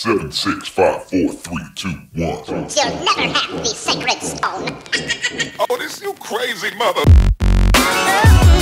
7, 6, 5, 4, 3, 2, 1. You'll never have the sacred stone. Oh, this you crazy mother.